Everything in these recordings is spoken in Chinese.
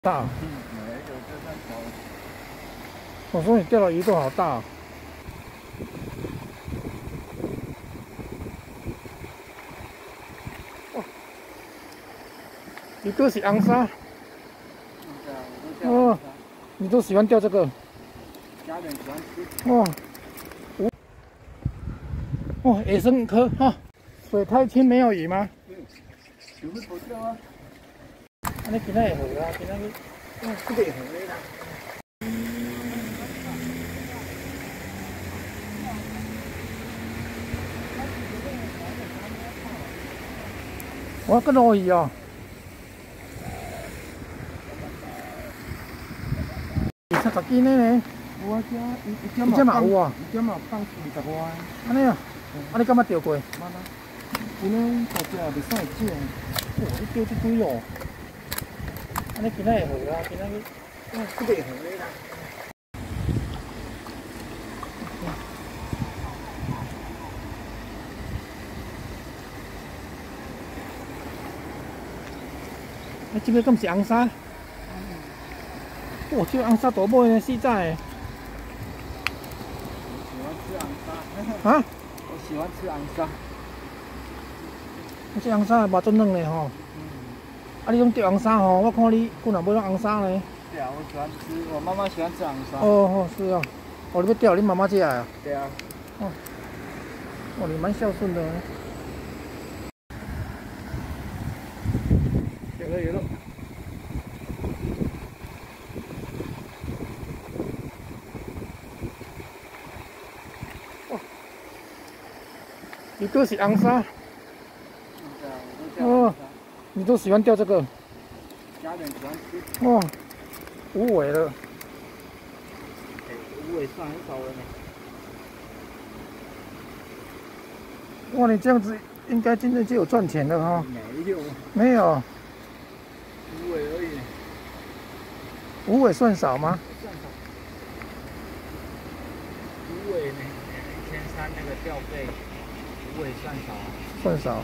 大。 每一个就像头。 我说你钓的鱼都好大、哦。哇，一个是昂沙。哦，你都喜欢钓这个？ 家人喜欢吃。 哇，哇，野生科哈，水太清没有鱼吗？ 有会不钓啊？ 你今仔会回啊？今仔去，这个会回啦。哇，个鲈鱼哦。20斤的呢？ 有啊， 一只嘛有啊， 一只嘛放20外。 安尼啊？你敢捌钓过？ 慢啊，今天大只也袂使会少。 哇，你钓这堆哦。你今仔会回啊？今仔去，这个会回啦。这个敢是红沙？哇，这个红沙大尾呢，四仔的。 喜欢吃昂沙。 啊？ 我喜欢吃昂沙。 这红沙嘛真软的吼。你拢钓红沙吼？我看你竟然买种红沙呢。 对啊，我喜欢吃，我妈妈喜欢吃昂沙。 哦，是啊。你要钓你妈妈家啊？ 对啊。 你蛮孝顺的。有了。哇，一个是红沙。哦，你都喜欢钓这个？ 家人喜欢吃。 哇，无尾了。 无尾算很少了呢。 哇，你这样子应该今天就有赚钱了哈？ 没有。 没有。 无尾而已。 无尾算少吗？ 算少。无尾呢，1300那个钓费，无尾算少。 算少。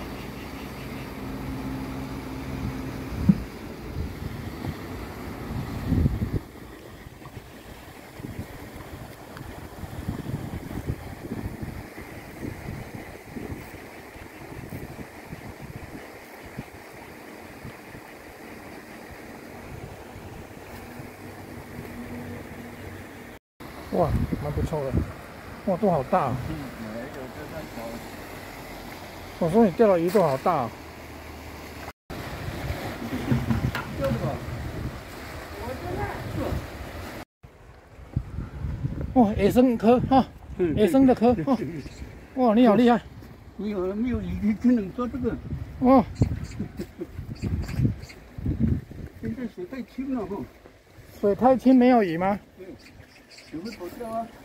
哇，蛮不错的。哇，都好大、哦。 每一个就像头。 我说你钓的鱼都好大、哦。 钓什么？ 哇，野生科哈，野生的科哦。哇，你好厉害！ 没有鱼只能做这个。 哦。 现在水太清了哈。 水太清没有鱼吗？ 有会不钓啊？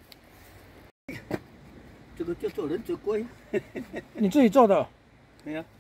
这个叫做忍者龟。 你自己做的？ 对呀。